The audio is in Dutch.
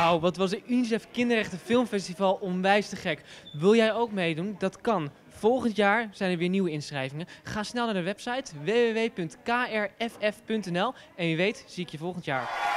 Wauw, wat was het UNICEF Kinderrechten Filmfestival onwijs te gek. Wil jij ook meedoen? Dat kan. Volgend jaar zijn er weer nieuwe inschrijvingen. Ga snel naar de website www.krff.nl en wie weet zie ik je volgend jaar.